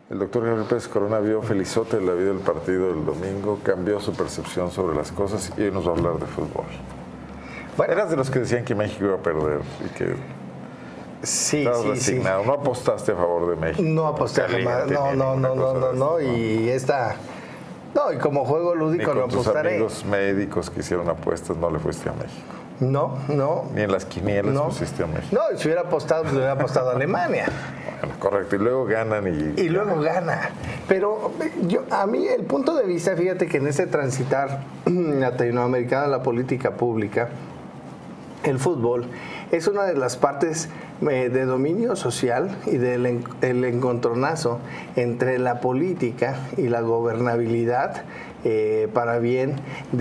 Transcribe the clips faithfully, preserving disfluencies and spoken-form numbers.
El doctor Gabriel Pérez Corona vio felizote la vida del partido del domingo, cambió su percepción sobre las cosas y hoy nos va a hablar de fútbol. Bueno, eras de los que decían que México iba a perder y que sí, estabas sí, resignado. sí. No apostaste a favor de México. No aposté jamás. No, no, no, no, no, no. Y esta... No, y como juego lúdico Ni no con tus apostaré. amigos médicos que hicieron apuestas no le fuiste a México. No, no. Ni en las quinielas no. pusiste a México. No, y si hubiera apostado, pues hubiera apostado a Alemania. Bueno, correcto, y luego ganan y... Y luego gana. Pero yo, a mí el punto de vista, fíjate que en ese transitar latinoamericano, la política pública, el fútbol es una de las partes eh, de dominio social y del en, el encontronazo entre la política y la gobernabilidad eh, para bien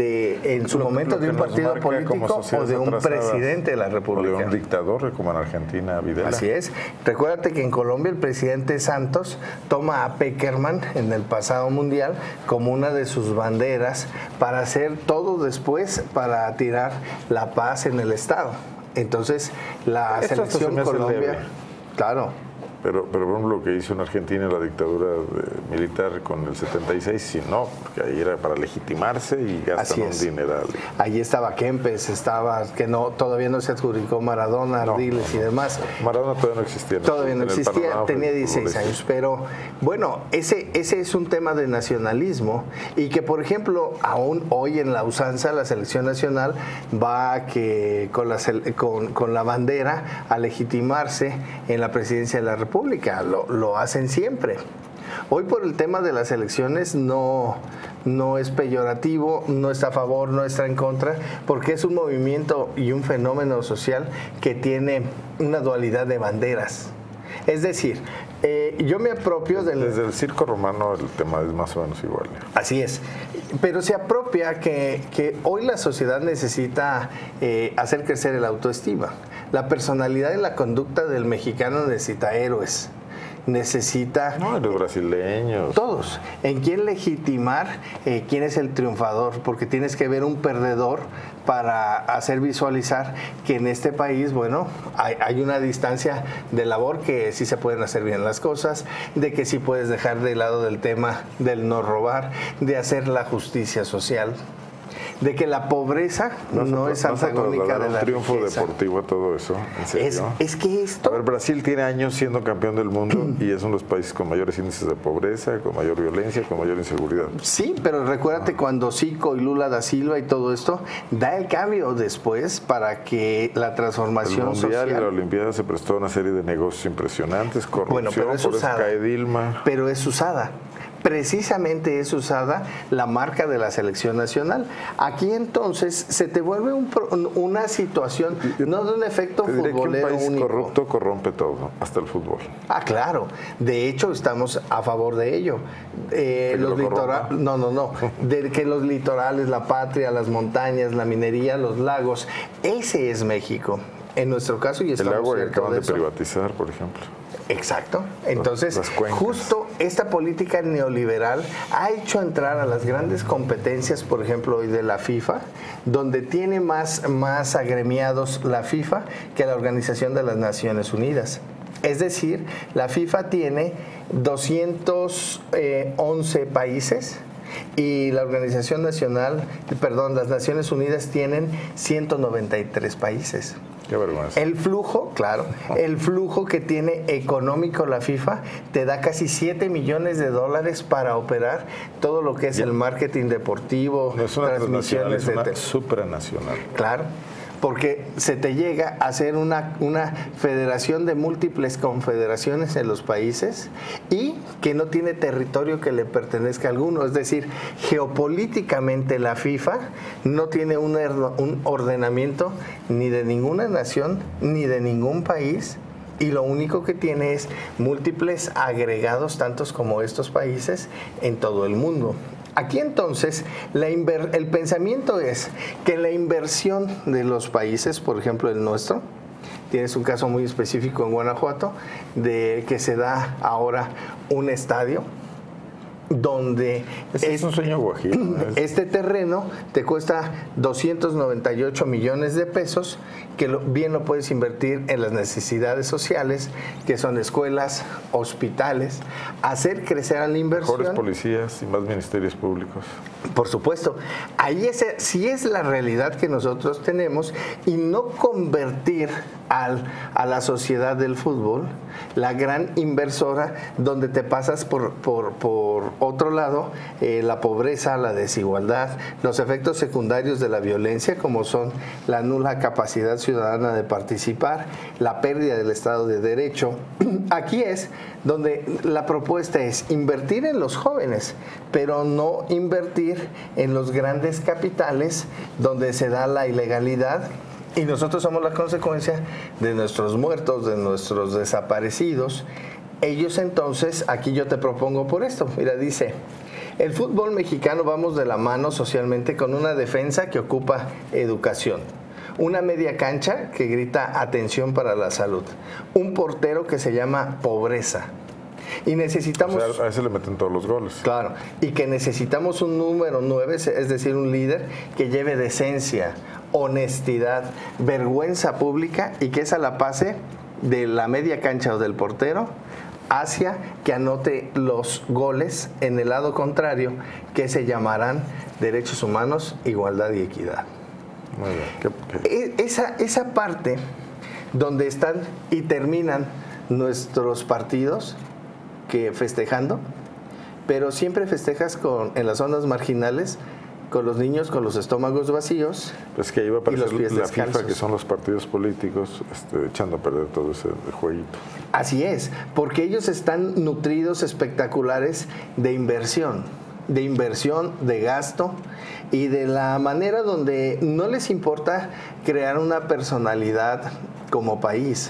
de en su lo, momento lo de un partido político o de un presidente de la República. O de un dictador, como en Argentina, Videla. Así es. Recuérdate que en Colombia el presidente Santos toma a Peckerman en el pasado mundial como una de sus banderas para hacer todo después para tirar la paz en el Estado. Entonces, la Esto selección se Colombia, leve. claro. Pero, pero por ejemplo, lo que hizo en Argentina la dictadura de, militar con el setenta y seis, sí, no, porque ahí era para legitimarse y gastan un dineral. Allí estaba Kempes, estaba, que no todavía no se adjudicó Maradona, no, Ardiles no, no. y demás. Maradona todavía no existía. Todavía no existía, tenía dieciséis años, pero bueno, ese, ese es un tema de nacionalismo y que, por ejemplo, aún hoy en la usanza, la selección nacional va que con la, con, con la bandera a legitimarse en la presidencia de la República. Lo, lo hacen siempre. Hoy por el tema de las elecciones no, no es peyorativo, no está a favor, no está en contra, porque es un movimiento y un fenómeno social que tiene una dualidad de banderas. Es decir, eh, yo me apropio del... Desde el circo romano el tema es más o menos igual. Así es, pero se apropia que, que hoy la sociedad necesita eh, hacer crecer el autoestima. La personalidad y la conducta del mexicano necesita héroes. Necesita... No, los brasileños. Todos. ¿En quién legitimar eh, quién es el triunfador? Porque tienes que ver un perdedor para hacer visualizar que en este país, bueno, hay, hay una distancia de labor que sí se pueden hacer bien las cosas, de que sí puedes dejar de lado del tema del no robar, de hacer la justicia social, de que la pobreza no, no es antagónica de la un triunfo riqueza. deportivo a todo eso, ¿en serio? Es, es que esto... A ver, Brasil tiene años siendo campeón del mundo y es uno de los países con mayores índices de pobreza, con mayor violencia, con mayor inseguridad. Sí, pero recuérdate ah. cuando Zico y Lula da Silva y todo esto da el cambio después para que la transformación el mundial social... y la Olimpiada se prestó a una serie de negocios impresionantes, corrupción, bueno, pero es por usada, eso cae Dilma. Pero es usada. Precisamente es usada la marca de la selección nacional. Aquí entonces se te vuelve un, una situación, no de un efecto futbolero que un país único. corrupto corrompe todo, hasta el fútbol. Ah, claro. De hecho, estamos a favor de ello. Eh, los litorales, no, no, no. De que los litorales, la patria, las montañas, la minería, los lagos, ese es México. En nuestro caso, y estamos el agua que acaban de, de privatizar, por ejemplo. Exacto. Entonces, justo esta política neoliberal ha hecho entrar a las grandes competencias, por ejemplo, hoy de la FIFA, donde tiene más, más agremiados la FIFA que la Organización de las Naciones Unidas. Es decir, la FIFA tiene doscientos once países y la Organización Nacional, perdón, las Naciones Unidas tienen ciento noventa y tres países. Qué vergüenza. El flujo, claro, el flujo que tiene económico la FIFA te da casi siete millones de dólares para operar todo lo que es el marketing deportivo, no es una transmisiones es una de supranacional. Claro, porque se te llega a hacer una, una federación de múltiples confederaciones en los países y que no tiene territorio que le pertenezca a alguno. Es decir, geopolíticamente la FIFA no tiene un, un ordenamiento ni de ninguna nación ni de ningún país. Y lo único que tiene es múltiples agregados, tantos como estos países, en todo el mundo. Aquí entonces la inver- el pensamiento es que la inversión de los países, por ejemplo el nuestro, tienes un caso muy específico en Guanajuato, de que se da ahora un estadio donde es, es un sueño guajiro. Este terreno te cuesta doscientos noventa y ocho millones de pesos, que lo, bien lo puedes invertir en las necesidades sociales, que son escuelas, hospitales, hacer crecer a la inversión. Mejores policías y más ministerios públicos. Por supuesto, ahí ese, sí es la realidad que nosotros tenemos, y no convertir al, a la sociedad del fútbol, la gran inversora, donde te pasas por, por, por otro lado, eh, la pobreza, la desigualdad, los efectos secundarios de la violencia, como son la nula capacidad ciudadana de participar, la pérdida del Estado de Derecho. Aquí es donde la propuesta es invertir en los jóvenes, pero no invertir en los grandes capitales donde se da la ilegalidad, y nosotros somos la consecuencia de nuestros muertos, de nuestros desaparecidos. Ellos entonces, aquí yo te propongo por esto, mira, dice: el fútbol mexicano vamos de la mano socialmente con una defensa que ocupa educación, una media cancha que grita atención para la salud, un portero que se llama pobreza. Y necesitamos... O sea, a ese le meten todos los goles. Claro, y que necesitamos un número nueve, es decir, un líder que lleve decencia, honestidad, vergüenza pública, y que esa la pase de la media cancha o del portero hacia que anote los goles en el lado contrario, que se llamarán derechos humanos, igualdad y equidad. Muy bien. ¿Qué, qué? Esa, esa parte donde están y terminan nuestros partidos, que festejando, pero siempre festejas con, en las zonas marginales, con los niños con los estómagos vacíos. Pues que iba a aparecer y los pies la descalzos. FIFA, que son los partidos políticos, este, echando a perder todo ese jueguito. Así es, porque ellos están nutridos espectaculares de inversión, de inversión, de gasto, y de la manera donde no les importa crear una personalidad como país.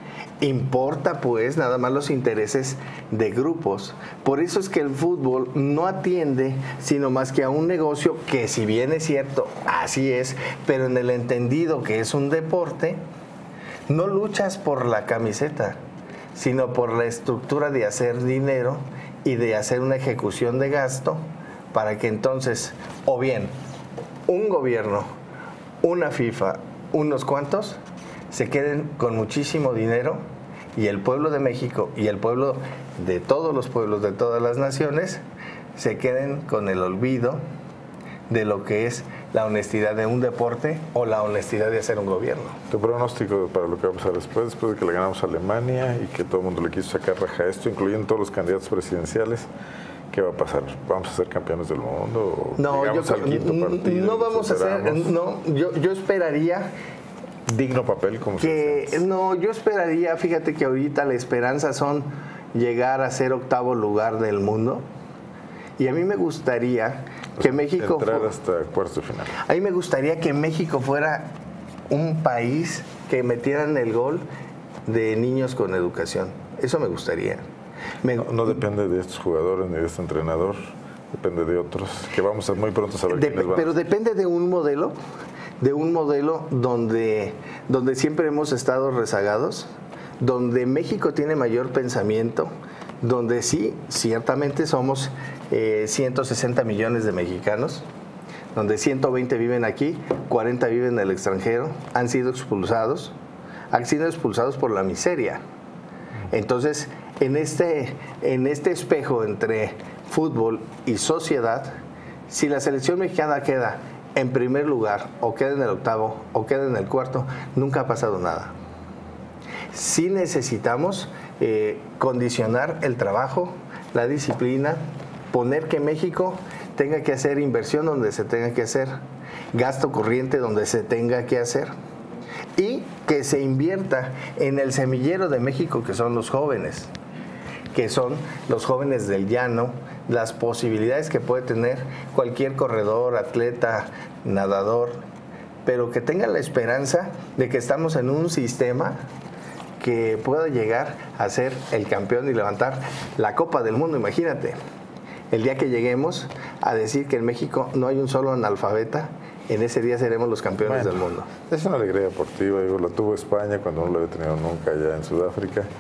Importa pues nada más los intereses de grupos. Por eso es que el fútbol no atiende sino más que a un negocio que, si bien es cierto, así es, pero en el entendido que es un deporte, no luchas por la camiseta, sino por la estructura de hacer dinero y de hacer una ejecución de gasto, para que entonces, o bien, un gobierno, una FIFA, unos cuantos, se queden con muchísimo dinero, y el pueblo de México y el pueblo de todos los pueblos de todas las naciones se queden con el olvido de lo que es la honestidad de un deporte o la honestidad de hacer un gobierno. Tu pronóstico para lo que va a pasar después, después de que le ganamos a Alemania y que todo el mundo le quiso sacar raja a esto, incluyendo todos los candidatos presidenciales, ¿qué va a pasar? ¿Vamos a ser campeones del mundo? No, yo, al quinto partido, no vamos a ser, no, yo, yo esperaría... digno papel como que se no, yo esperaría, fíjate que ahorita la esperanza son llegar a ser octavo lugar del mundo, y a mí me gustaría que pues México entrar fu- hasta cuartos de final. A mí me gustaría que México fuera un país que metieran el gol de niños con educación. Eso me gustaría. Me, no, no depende de estos jugadores ni de este entrenador, depende de otros que vamos a muy pronto saber de, quiénes van. Pero depende de un modelo. de un modelo donde, donde siempre hemos estado rezagados, donde México tiene mayor pensamiento, donde sí, ciertamente somos eh, ciento sesenta millones de mexicanos, donde ciento veinte viven aquí, cuarenta viven en el extranjero, han sido expulsados, han sido expulsados por la miseria. Entonces, en este, en este espejo entre fútbol y sociedad, si la selección mexicana queda en primer lugar, o queda en el octavo, o queda en el cuarto, nunca ha pasado nada. Sí necesitamos eh, condicionar el trabajo, la disciplina, poner que México tenga que hacer inversión donde se tenga que hacer, gasto corriente donde se tenga que hacer, y que se invierta en el semillero de México, que son los jóvenes, que son los jóvenes del llano, las posibilidades que puede tener cualquier corredor, atleta, nadador, pero que tengan la esperanza de que estamos en un sistema que pueda llegar a ser el campeón y levantar la Copa del Mundo. Imagínate, el día que lleguemos a decir que en México no hay un solo analfabeta, en ese día seremos los campeones bueno, del mundo. Es una alegría deportiva, digo, la tuvo España cuando no la había tenido nunca allá en Sudáfrica.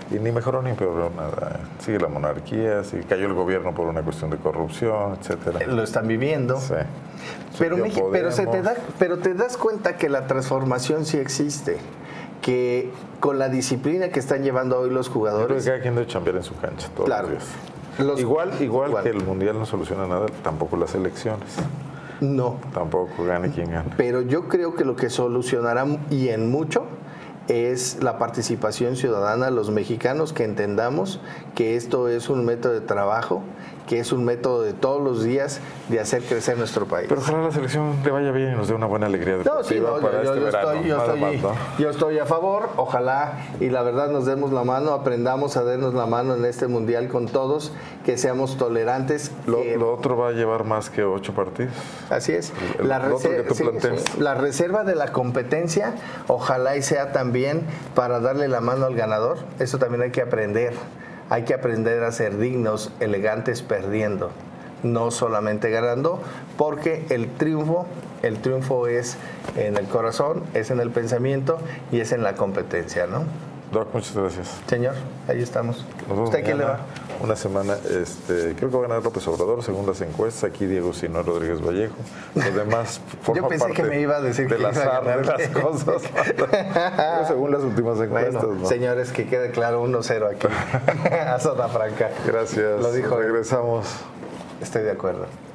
Y ni mejoró ni empeoró nada. Sigue la monarquía, sigue, cayó el gobierno por una cuestión de corrupción, etcétera. Lo están viviendo. Sí. Pero, México, pero, se te da, pero te das cuenta que la transformación sí existe. Que con la disciplina que están llevando hoy los jugadores... Yo creo que cada quien debe chambear en su cancha todos claro, los días. Los, igual, igual, igual que el igual. Mundial no soluciona nada, tampoco las elecciones. No. Tampoco gane quien gane. Pero yo creo que lo que solucionará, y en mucho, es la participación ciudadana de los mexicanos, que entendamos que esto es un método de trabajo, que es un método de todos los días de hacer crecer nuestro país. Pero ojalá la selección le vaya bien y nos dé una buena alegría deportiva. No, sí, no, para yo, este yo, verano. estoy, yo, estoy, más, ¿no? yo estoy a favor, ojalá y la verdad nos demos la mano, aprendamos a darnos la mano en este mundial con todos, que seamos tolerantes. Lo, que, lo otro va a llevar más que ocho partidos. Así es. El, la, el otro que tú sí, planteas. sí, la reserva de la competencia, ojalá y sea también para darle la mano al ganador. Eso también hay que aprender. Hay que aprender a ser dignos, elegantes, perdiendo. No solamente ganando, porque el triunfo, el triunfo es en el corazón, es en el pensamiento y es en la competencia, ¿no? Doc, muchas gracias. Señor, ahí estamos. ¿Usted quién le va? Una semana, este, creo que va a ganar López Obrador, según las encuestas. Aquí Diego Sinue Rodríguez Vallejo. Los demás forman Yo pensé parte que me iba a decir del que iba a azar de las cosas. según las últimas encuestas. Bueno, ¿no? señores, que quede claro uno cero aquí a Zona Franca. Gracias. Lo dijo. Regresamos. Estoy de acuerdo.